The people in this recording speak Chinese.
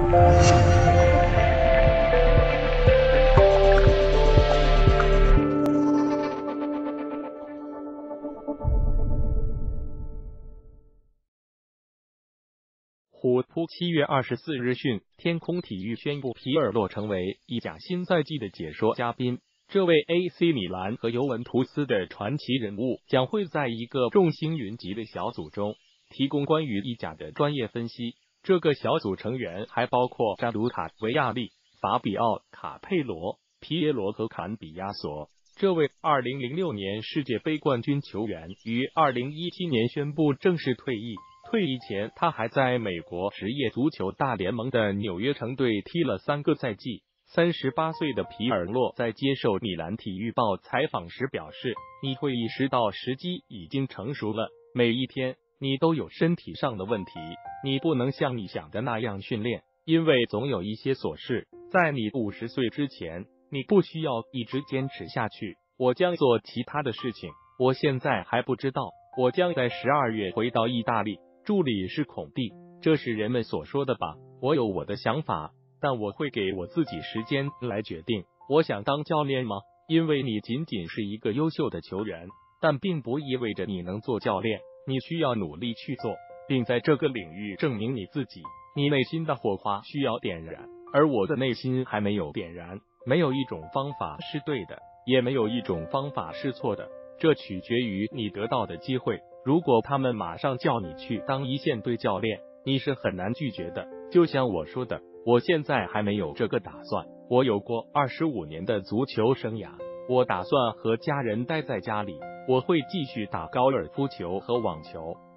虎扑7月24日讯，天空体育宣布皮尔洛成为意甲新赛季的解说嘉宾。这位 AC 米兰和尤文图斯的传奇人物将会在一个众星云集的小组中提供关于意甲的专业分析。这个小组成员还包括詹卢卡·维亚利、法比奥·卡佩罗、皮耶罗和坎比亚索。这位2006年世界杯冠军球员于2017年宣布正式退役。退役前，他还在美国职业足球大联盟的纽约城队踢了3个赛季。38岁的皮尔洛在接受米兰体育报采访时表示：“你会意识到时机已经成熟了。每一天，你都有身体上的问题，你不能像你想的那样训练，因为总有一些琐事。在你50岁之前，你不需要一直坚持下去。我将做其他的事情，我现在还不知道。我将在12月回到意大利。”助理是孔蒂，这是人们所说的吧？我有我的想法，但我会给我自己时间来决定。我想当教练吗？因为你仅仅是一个优秀的球员，但并不意味着你能做教练。你需要努力去做，并在这个领域证明你自己。你内心的火花需要点燃，而我的内心还没有点燃。没有一种方法是对的，也没有一种方法是错的，这取决于你得到的机会。如果他们马上叫你去当一线队教练，你是很难拒绝的。就像我说的，我现在还没有这个打算。我有过25年的足球生涯，我打算和家人待在家里，我会继续打高尔夫球和网球。